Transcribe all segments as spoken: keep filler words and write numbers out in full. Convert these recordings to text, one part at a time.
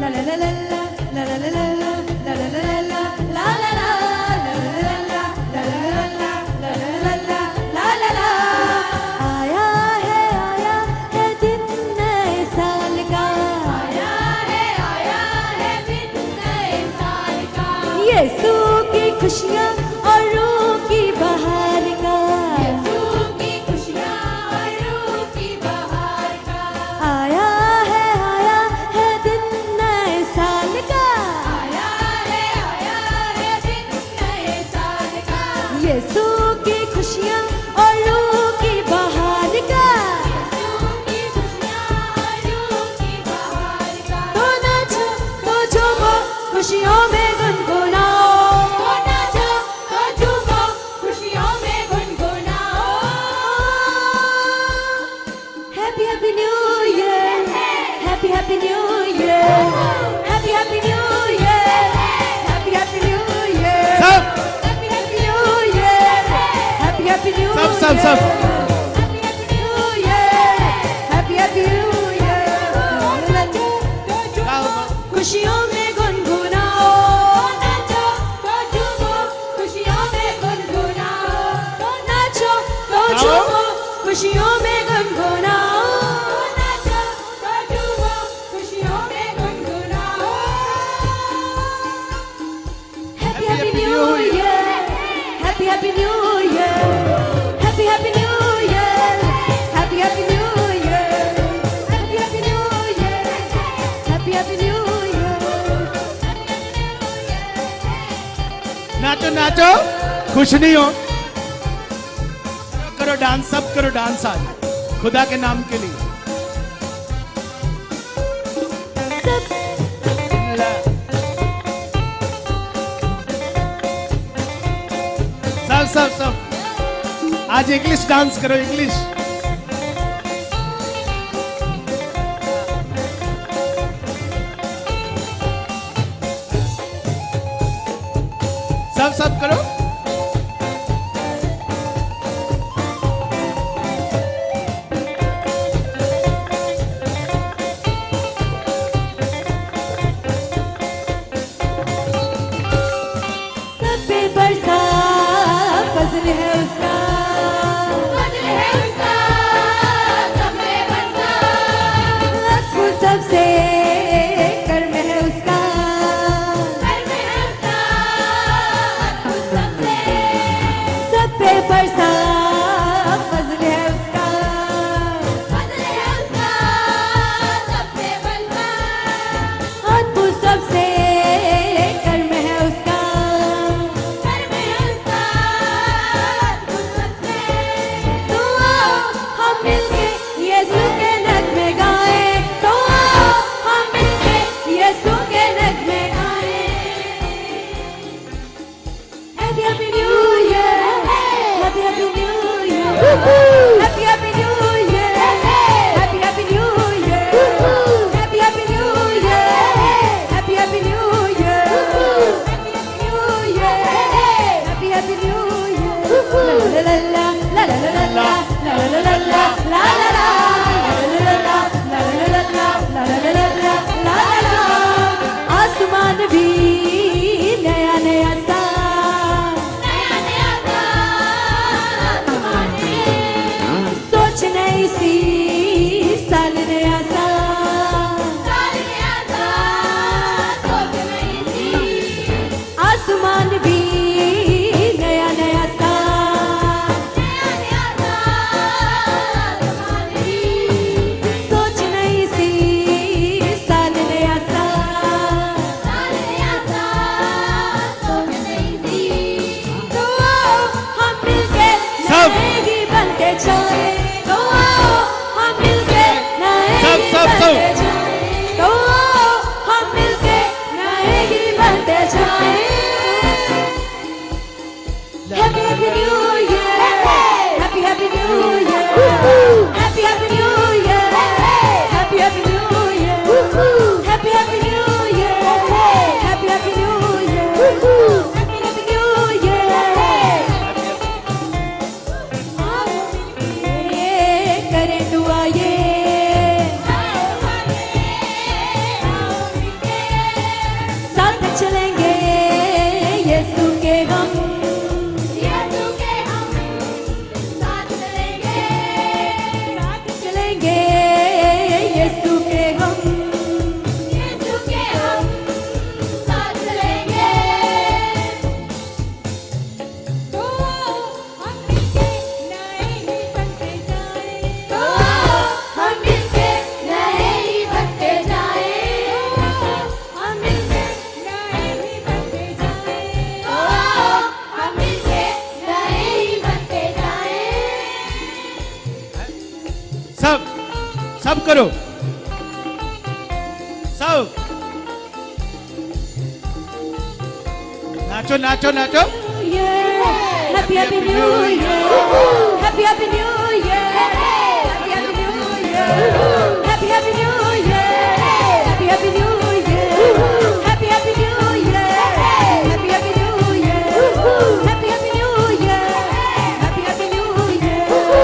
यीशु की खुशियाँ और रूह की बहार का, यीशु की खुशियाँ और रूह की बहार का, आया है आया है दिन नए साल का, आया है आया है दिन नए साल का, यीशु की खुशियाँ और रूह की बहार का, यीशु की खुशियाँ और रूह की बहार का, तो नाचो तो झूमो खुशियों में Happy New Year, Happy Happy New Year, Happy Happy New Year, Happy Happy New Year, Happy Happy New Year, Happy Happy New Year, सब सब सब Happy Happy New Year, Happy Happy New Year, खुशियों में गुनगुनाओ, नाचो तो झूमो खुशियों में गुनगुनाओ, नाचो तो झूमो खुशियों में गुनगुनाओ। Happy New Year, Happy Happy New Year, Happy Happy New Year, Happy Happy New Year, Happy Happy New Year, Happy Happy New Year। नाचो नाचो, खुश नहीं हो? करो डांस, सब करो डांस आज खुदा के नाम के लिए। सब सब सब आज इंग्लिश डांस करो, इंग्लिश। सब सब करो। सब पे बरसा फजल है उसका, फजल है उसका, सब पे बरसा, अक्कू सबसे कर्म है उसका, कर्म है उसका, अक्कू सबसे, सब पे बरसा फजल है उसका, फजल है उसका, सब पे बरसा, अक्कू सबसे कर्म है उसका, कर्म है उसका, अक्कू सबसे। तो आओ हम मिलके यीशु के नगमे गाएं, तो आओ हम मिलके यीशु के नगमे गाएं। Happy Happy New Year, Happy Happy New Year, Happy Happy New Year, Happy Happy New Year, Happy Happy New Year, Happy Happy New Year, Happy Happy New Year, Happy Happy New Year। La la la la la la la la la la la la la la la आसमान भी नया नया सा, नया नया सा, आसमान भी सोच नई सी, साल नया सा, साल नया सा, सोच नई सी, आसमान भी नया नया सा, नया नया सा, आसमान सब करो, सब नाचो नाचो नाचो। Happy Happy New Year, Happy Happy New Year, Happy Happy New Year, Happy Happy New Year, Happy Happy New Year, Happy Happy New Year, Happy Happy New Year, Happy Happy New Year, Happy Happy New Year.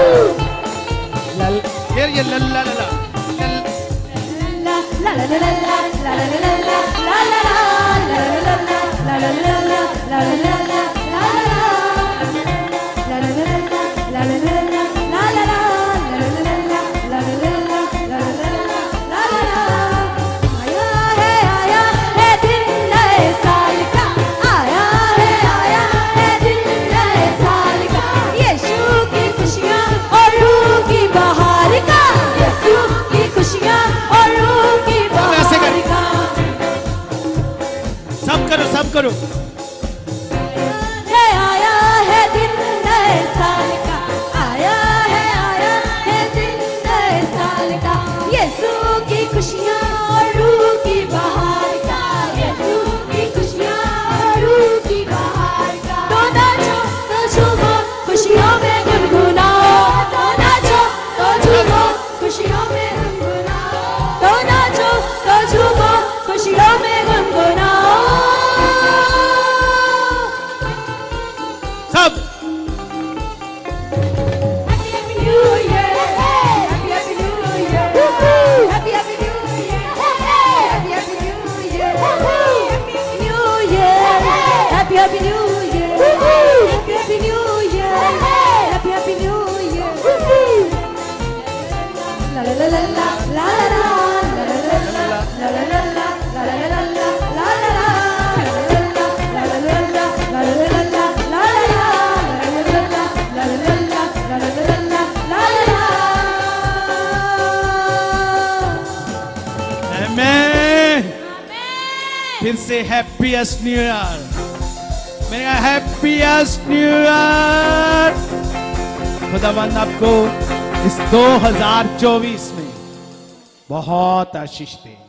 लल फिर ये लल ला ला ला La la la la la la la la la la la la la la la la la la la la. सब करो। है आया है दिन नए साल का, आया है आया है दिन नए साल का, यीशु की खुशियाँ और रूह की बहार का, यीशु की खुशियाँ और रूह की बहार का। तो नाचो तो झूमो खुशियों में गुनगुनाओ, तो नाचो तो झूमो खुशियों में गुनगुनाओ, तो नाचो तो झूमो खुशियों में गुनगुनाओ। सब Happy Happy New Year, Happy Happy New Year, Happy Happy New Year, Happy Happy New Year, Happy Happy New Year, Happy Happy New Year, Happy Happy New Year, Happy Happy New Year. La la la la la la la la la la la la la la la la फिर से happiest new year, मेरा happiest new year. खुदावंद आपको इस दो हज़ार चौबीस में बहुत आशीष दे।